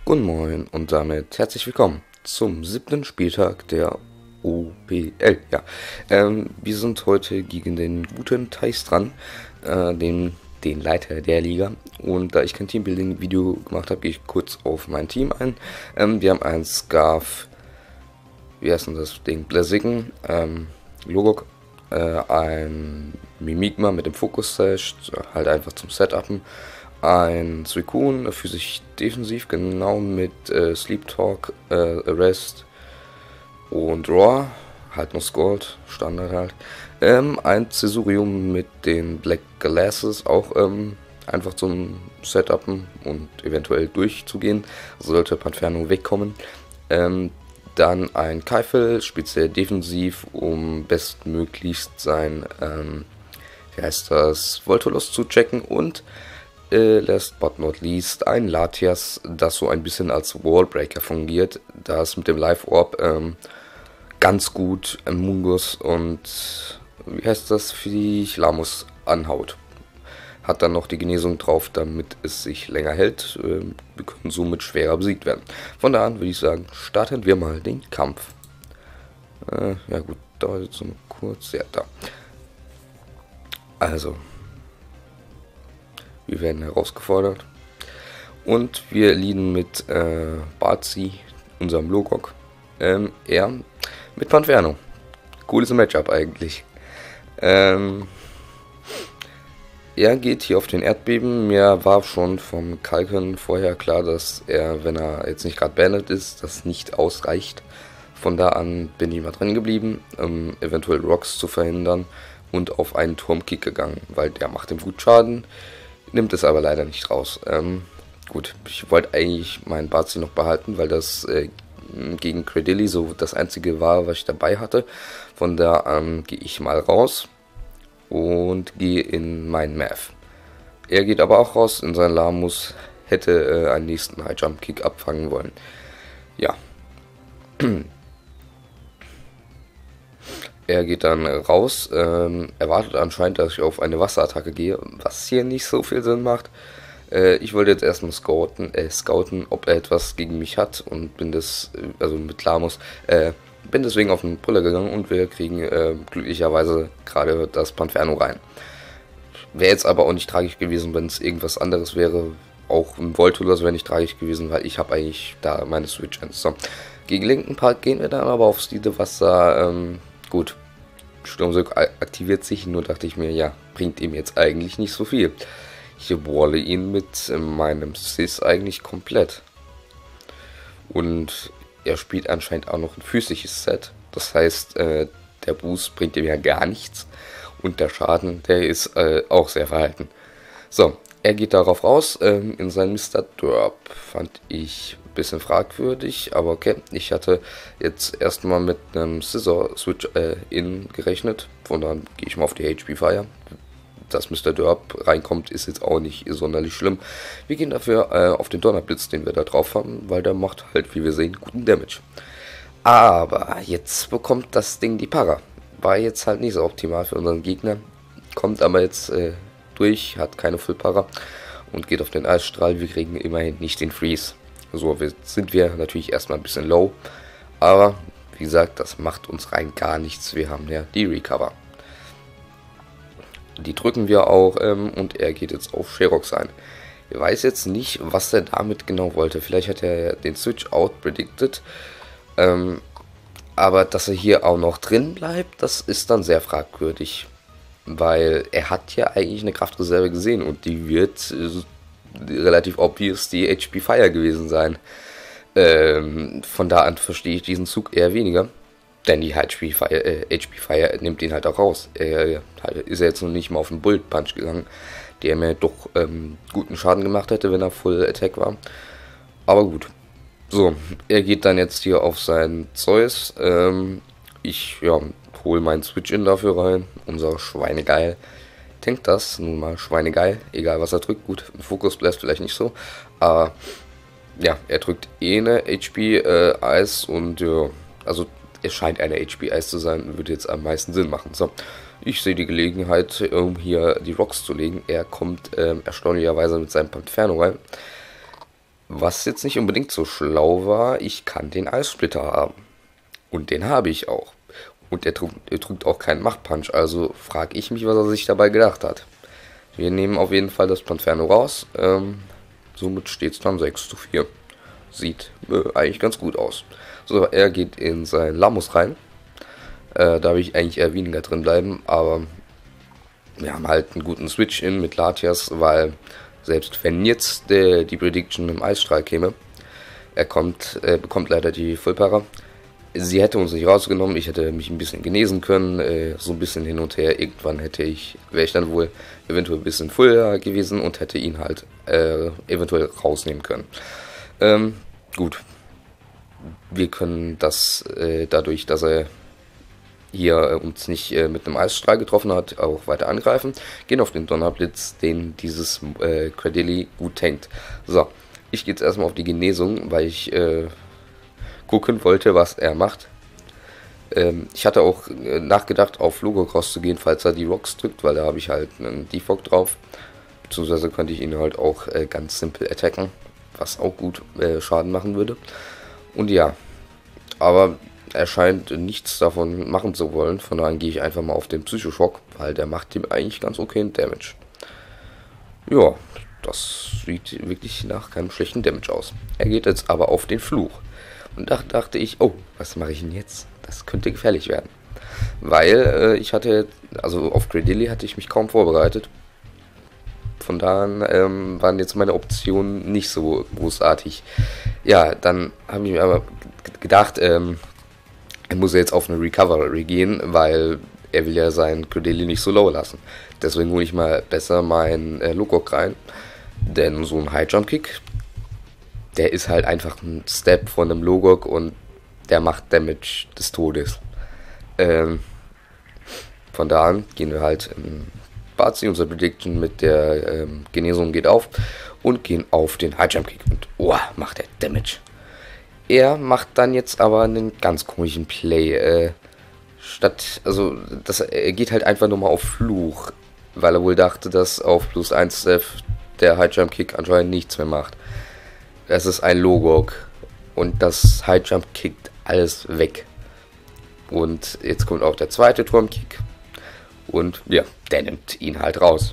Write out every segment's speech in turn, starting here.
Guten Morgen und damit herzlich willkommen zum 7. Spieltag der OPL. Ja, wir sind heute gegen den guten Thais dran, den Leiter der Liga. Und da ich kein Teambuilding-Video gemacht habe, gehe ich kurz auf mein Team ein. Wir haben einen Scarf, wie heißt denn das Ding? Blaziken, Logok, ein Mimikma mit dem Fokus-Sash, halt einfach zum Setupen. Ein Suicune, physisch defensiv, genau mit Sleep Talk, Arrest und Raw, halt noch Scored, Standard halt. Ein Cesurium mit den Black Glasses, auch einfach zum Setupen und eventuell durchzugehen, sollte Panferno wegkommen. Dann ein Keifel, speziell defensiv, um bestmöglichst sein, wie heißt das, Voltolos zu checken. Und last but not least ein Latias, das so ein bisschen als Wallbreaker fungiert, da es mit dem Life Orb ganz gut Mungus und wie heißt das Viech, Lamus anhaut. Hat dann noch die Genesung drauf, damit es sich länger hält. Wir können somit schwerer besiegt werden. Von da an würde ich sagen, starten wir mal den Kampf. Ja gut, dauert jetzt noch kurz. Ja, da. Also, wir werden herausgefordert. Und wir liegen mit Barzi, unserem Logok. Er mit Panferno. Cooles Matchup eigentlich. Er geht hier auf den Erdbeben. Mir war schon vom Kalken vorher klar, dass er, wenn er jetzt nicht gerade beendet ist, das nicht ausreicht. Von da an bin ich mal drin geblieben, eventuell Rocks zu verhindern und auf einen Turmkick gegangen, weil der macht ihm gut Schaden, nimmt es aber leider nicht raus. Gut, ich wollte eigentlich meinen Barzi noch behalten, weil das gegen Credilli so das einzige war, was ich dabei hatte. Von da an gehe ich mal raus und gehe in meinen Math. Er geht aber auch raus in seinen Lamus, hätte einen nächsten High Jump Kick abfangen wollen. Ja. Er geht dann raus, erwartet anscheinend, dass ich auf eine Wasserattacke gehe, was hier nicht so viel Sinn macht. Ich wollte jetzt erstmal scouten, ob er etwas gegen mich hat und bin mit Lamus, bin deswegen auf den Brüller gegangen und wir kriegen glücklicherweise gerade das Panferno rein. Wäre jetzt aber auch nicht tragisch gewesen, wenn es irgendwas anderes wäre. Auch ein Voltolos wäre nicht tragisch gewesen, weil ich habe eigentlich da meine Switch-Ends. So. Gegen linken Part gehen wir dann aber aufs Wasser. Gut, Sturmsog aktiviert sich, nur dachte ich mir, ja, bringt ihm jetzt eigentlich nicht so viel. Ich walle ihn mit meinem Sis eigentlich komplett. Und er spielt anscheinend auch noch ein physisches Set. Das heißt, der Boost bringt ihm ja gar nichts. Und der Schaden, der ist auch sehr verhalten. So, er geht darauf raus. In seinem Mr. Derp fand ich ein bisschen fragwürdig. Aber okay, ich hatte jetzt erstmal mit einem Scissor Switch in gerechnet. Von dann gehe ich mal auf die HP Fire. Dass Mr. Derp reinkommt, ist jetzt auch nicht sonderlich schlimm. Wir gehen dafür auf den Donnerblitz, den wir da drauf haben, weil der macht halt, wie wir sehen, guten Damage. Aber jetzt bekommt das Ding die Para. War jetzt halt nicht so optimal für unseren Gegner. Kommt aber jetzt durch, hat keine Full Para und geht auf den Eisstrahl. Wir kriegen immerhin nicht den Freeze. So sind wir natürlich erstmal ein bisschen low. Aber wie gesagt, das macht uns rein gar nichts. Wir haben ja die Recover. Die drücken wir auch und er geht jetzt auf Sherox ein. Ich weiß jetzt nicht, was er damit genau wollte. Vielleicht hat er den Switch out predicted. Aber dass er hier auch noch drin bleibt, das ist dann sehr fragwürdig. Weil er hat ja eigentlich eine Kraftreserve gesehen und die wird relativ obvious die HP Fire gewesen sein. Von da an verstehe ich diesen Zug eher weniger. Denn die HP Fire nimmt ihn halt auch raus. Ist er jetzt noch nicht mal auf den Bullet Punch gegangen, der mir doch guten Schaden gemacht hätte, wenn er Full Attack war. Aber gut. So, er geht dann jetzt hier auf seinen Zeus. Ich hole meinen Switch-In dafür rein. Unser Schweinegeil. Tankt das nun mal Schweinegeil. Egal was er drückt. Gut, Fokus Blast vielleicht nicht so. Aber ja, er drückt eine HP Eis und ja, also es scheint eine HP Eis zu sein, würde jetzt am meisten Sinn machen. So, ich sehe die Gelegenheit, um hier die Rocks zu legen. Er kommt erstaunlicherweise mit seinem Panferno rein. Was jetzt nicht unbedingt so schlau war, ich kann den Eissplitter haben. Und den habe ich auch. Und er drückt auch keinen Machtpunch, also frage ich mich, was er sich dabei gedacht hat. Wir nehmen auf jeden Fall das Panferno raus. Somit steht es dann 6:4. Sieht eigentlich ganz gut aus. So, er geht in sein Lamus rein. Da will ich eigentlich eher weniger drin bleiben, aber wir haben halt einen guten Switch-In mit Latias, weil selbst wenn jetzt die Prediction mit dem Eisstrahl käme, bekommt leider die Fullpara. Sie hätte uns nicht rausgenommen, ich hätte mich ein bisschen genesen können, so ein bisschen hin und her. Irgendwann wäre ich dann wohl eventuell ein bisschen fuller gewesen und hätte ihn halt eventuell rausnehmen können. Gut, wir können das dadurch, dass er hier uns nicht mit einem Eisstrahl getroffen hat, auch weiter angreifen. Gehen auf den Donnerblitz, den dieses Cradily gut tankt. So, ich gehe jetzt erstmal auf die Genesung, weil ich gucken wollte, was er macht. Ich hatte auch nachgedacht, auf Logocross zu gehen, falls er die Rocks drückt, weil da habe ich halt einen Defog drauf. Beziehungsweise könnte ich ihn halt auch ganz simpel attacken, was auch gut Schaden machen würde. Und ja, aber er scheint nichts davon machen zu wollen, von daher gehe ich einfach mal auf den Psychoschock, weil der macht ihm eigentlich ganz okay Damage. Ja, das sieht wirklich nach keinem schlechten Damage aus. Er geht jetzt aber auf den Fluch. Und da dachte ich, oh, was mache ich denn jetzt? Das könnte gefährlich werden. Weil also auf Cradily hatte ich mich kaum vorbereitet. Von daher waren jetzt meine Optionen nicht so großartig. Ja, dann habe ich mir aber gedacht, er muss jetzt auf eine Recovery gehen, weil er will ja seinen Cradily nicht so low lassen. Deswegen hole ich mal besser meinen Logok rein. Denn so ein High Jump Kick, der ist halt einfach ein Step von einem Logok und der macht Damage des Todes. Von da an gehen wir halt Bazi, unser Prediction mit der Genesung geht auf und gehen auf den High Jump Kick und macht er Damage. Er macht dann jetzt aber einen ganz komischen Play. Er geht halt einfach nur mal auf Fluch, weil er wohl dachte, dass auf +1 Step der High Jump Kick anscheinend nichts mehr macht. Das ist ein Logok und das High Jump kickt alles weg. Und jetzt kommt auch der zweite Turmkick und ja, der nimmt ihn halt raus.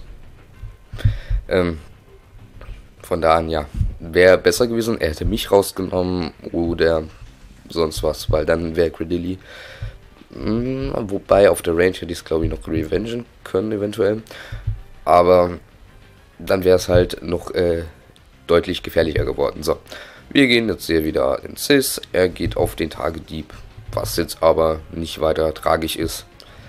Von da an, ja, wäre besser gewesen, er hätte mich rausgenommen oder sonst was, weil dann wäre Cradily, wobei auf der Range hätte ich es glaube ich noch revengen können eventuell, aber dann wäre es halt noch deutlich gefährlicher geworden. So, wir gehen jetzt hier wieder in Cis, er geht auf den Tagedieb, was jetzt aber nicht weiter tragisch ist.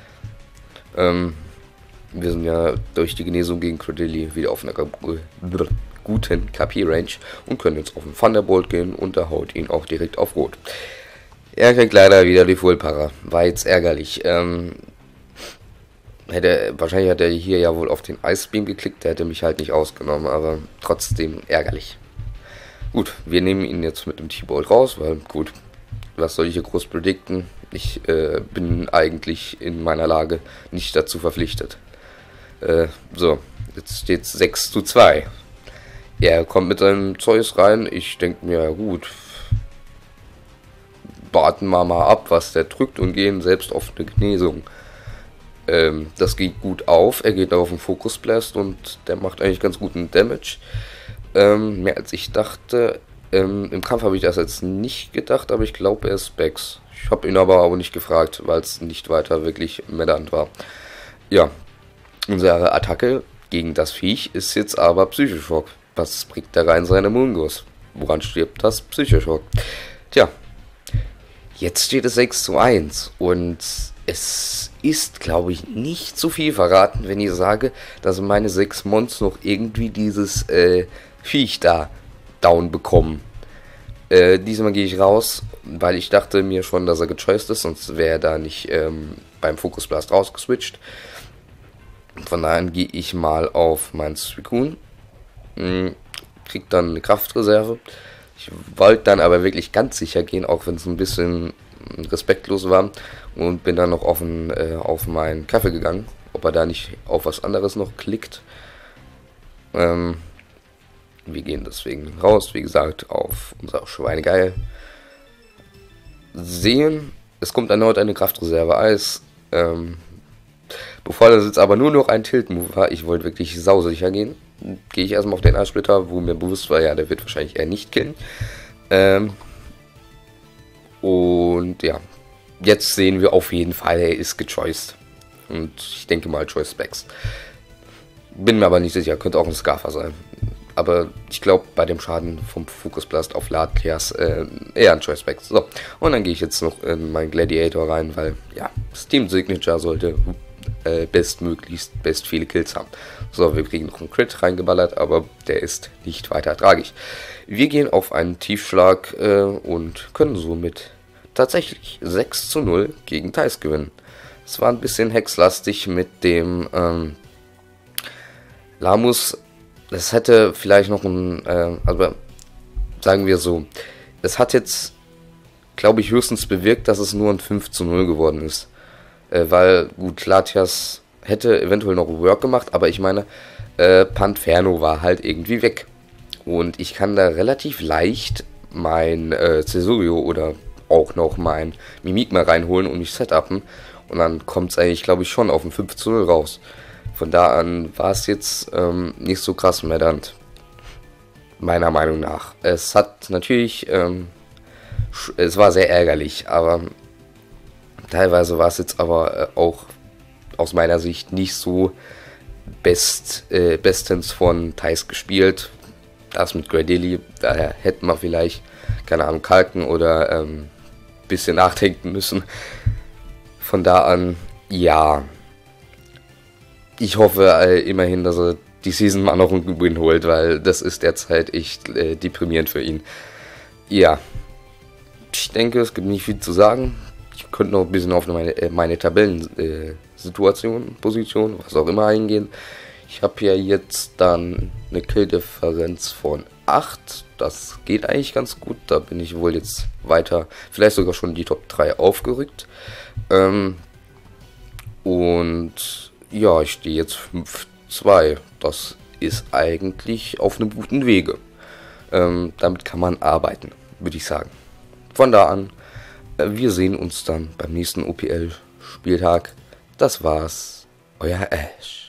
Wir sind ja durch die Genesung gegen Cradily wieder auf einer guten KP-Range und können jetzt auf den Thunderbolt gehen und da haut ihn auch direkt auf Rot. Er kriegt leider wieder die Full-Para, war jetzt ärgerlich. Wahrscheinlich hat er hier ja wohl auf den Ice Beam geklickt, der hätte mich halt nicht ausgenommen, aber trotzdem ärgerlich. Gut, wir nehmen ihn jetzt mit dem T-Bolt raus, weil gut, was soll ich hier groß predikten? Ich bin eigentlich in meiner Lage nicht dazu verpflichtet. So, jetzt steht es 6:2. Er kommt mit seinem Zeus rein, ich denke mir, ja gut, warten wir mal ab, was der drückt und gehen selbst auf eine Genesung. Das geht gut auf, er geht auf den Focus Blast und der macht eigentlich ganz guten Damage. Mehr als ich dachte. Im Kampf habe ich das jetzt nicht gedacht, aber ich glaube, er ist Specs. Ich habe ihn aber auch nicht gefragt, weil es nicht weiter wirklich matternd war. Ja, unsere Attacke gegen das Viech ist jetzt aber Psychoschock. Was bringt der rein seine Mungos? Woran stirbt das Psychoschock? Tja, jetzt steht es 6:1 und es ist, glaube ich, nicht zu viel verraten, wenn ich sage, dass meine 6 Mons noch irgendwie dieses Viech da down bekommen. Diesmal gehe ich raus, weil ich dachte mir schon, dass er gechoiced ist, sonst wäre er da nicht beim Focus Blast rausgeswitcht. Von daher gehe ich mal auf meinen Suicune, krieg dann eine Kraftreserve. Ich wollte dann aber wirklich ganz sicher gehen, auch wenn es ein bisschen respektlos war, und bin dann noch auf meinen Kaffee gegangen, ob er da nicht auf was anderes noch klickt. Wir gehen deswegen raus, wie gesagt, auf unser Schweinegeil. Sehen, es kommt erneut eine Kraftreserve Eis. Bevor das jetzt aber nur noch ein Tilt-Move war, ich wollte wirklich sausicher gehen, gehe ich erstmal auf den Eissplitter, wo mir bewusst war, ja, der wird wahrscheinlich eher nicht killen. Und ja, jetzt sehen wir auf jeden Fall, er ist gechoiced. Und ich denke mal Choice Specs. Bin mir aber nicht sicher, könnte auch ein Scarfer sein. Aber ich glaube, bei dem Schaden vom Focus Blast auf Latias eher ein Choice Specs. So, und dann gehe ich jetzt noch in meinen Gladiator rein, weil ja, Steam Signature sollte bestmöglichst best viele Kills haben. So, wir kriegen noch einen Crit reingeballert, aber der ist nicht weiter tragisch. Wir gehen auf einen Tiefschlag und können somit tatsächlich 6:0 gegen Thais gewinnen. Es war ein bisschen hexlastig mit dem Lamus. Es hätte vielleicht noch ein, aber sagen wir so, es hat jetzt, glaube ich, höchstens bewirkt, dass es nur ein 5:0 geworden ist. Weil, gut, Latias hätte eventuell noch Work gemacht, aber ich meine, Panferno war halt irgendwie weg. Und ich kann da relativ leicht mein Cesurio oder auch noch mein Mimik mal reinholen und mich setupen. Und dann kommt es eigentlich, glaube ich, schon auf ein 5:0 raus. Von da an war es jetzt nicht so krass matternd. Meiner Meinung nach. Es hat natürlich, es war sehr ärgerlich, aber teilweise war es jetzt aber auch aus meiner Sicht nicht so bestens von Thais gespielt. Das mit Gradelli, daher hätten wir vielleicht, keine Ahnung, kalken oder bisschen nachdenken müssen. Von da an, ja. Ich hoffe immerhin, dass er die Season mal noch einen Win holt, weil das ist derzeit echt deprimierend für ihn. Ja, ich denke, es gibt nicht viel zu sagen. Ich könnte noch ein bisschen auf meine Tabellensituation, Position, was auch immer eingehen. Ich habe ja jetzt dann eine Killdifferenz von 8. Das geht eigentlich ganz gut. Da bin ich wohl jetzt weiter, vielleicht sogar schon die Top 3 aufgerückt. Und ja, ich stehe jetzt 5:2. Das ist eigentlich auf einem guten Wege. Damit kann man arbeiten, würde ich sagen. Von da an, wir sehen uns dann beim nächsten OPL-Spieltag. Das war's, euer Ash.